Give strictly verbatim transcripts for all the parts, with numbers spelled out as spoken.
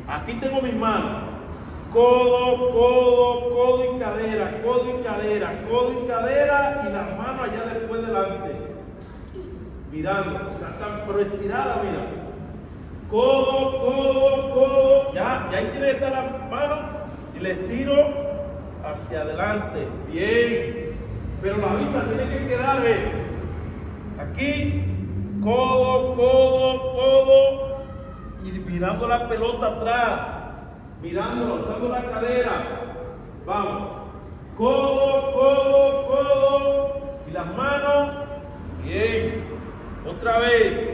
Aquí tengo mis manos. Codo, codo, codo y cadera, codo y cadera, codo y cadera y las manos allá después delante. Mirando, están pero estiradas, mira. Codo, codo, codo. Ya, ya ahí tiene que estar las manos y les tiro hacia adelante. Bien. Pero la vista tiene que quedar, ¿ves? Aquí, codo, codo, codo. Y mirando la pelota atrás. Mirando, alzando la cadera. Vamos. Codo, codo, codo. Y las manos. Bien. Otra vez.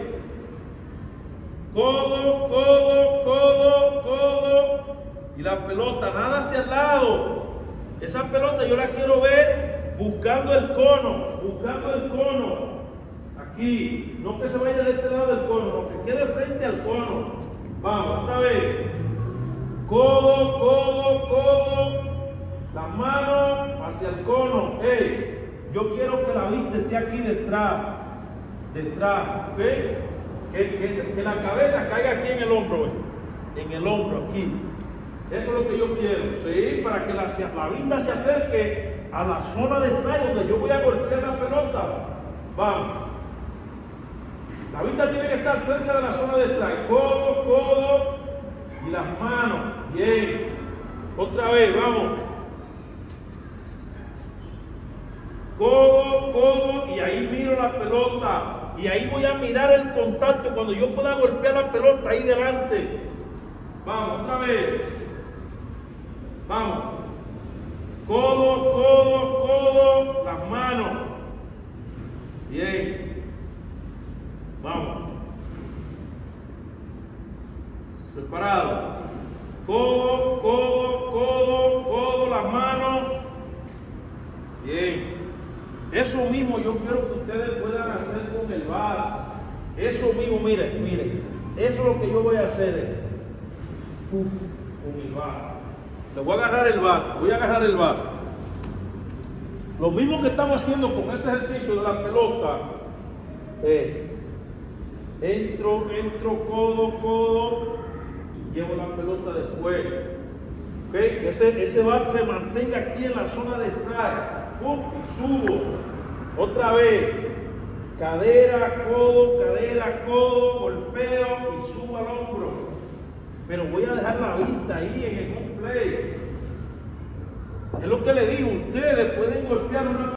Codo, codo, codo, codo. Y la pelota, nada hacia el lado. Esa pelota yo la quiero ver buscando el cono. Buscando el cono. Aquí. No que se vaya de este lado del cono, no, que quede frente al cono. Vamos, otra vez. Codo, codo, codo. Las manos hacia el cono. Hey, yo quiero que la vista esté aquí detrás. Detrás, ¿ok? Que, que, se, que la cabeza caiga aquí en el hombro, ¿eh? En el hombro, aquí. Eso es lo que yo quiero, ¿sí? Para que la, la vista se acerque a la zona de strike donde yo voy a golpear la pelota. Vamos. La vista tiene que estar cerca de la zona de strike. Codo, codo y las manos. Bien. Otra vez, vamos. Codo, codo y ahí miro la pelota. Y ahí voy a mirar el contacto cuando yo pueda golpear la pelota ahí delante. Vamos, otra vez. Vamos. Codo, codo, codo, las manos. Bien. Vamos. Preparado. Codo, codo, codo, codo, las manos. Bien. Eso mismo yo quiero que ustedes puedan hacer con el bat. Eso mismo, miren, miren. Eso es lo que yo voy a hacer. Uf, con el bat. Le voy a agarrar el bat. Voy a agarrar el bat. Lo mismo que estamos haciendo con ese ejercicio de la pelota. Eh, entro, entro, codo, codo. Y llevo la pelota después. ¿Okay? Que ese, ese bat se mantenga aquí en la zona de strike. Pum, y subo. Otra vez. Cadera, codo, cadera, codo, golpeo y subo al hombro. Pero voy a dejar la vista ahí en el home play. Es lo que le digo, ustedes pueden golpear una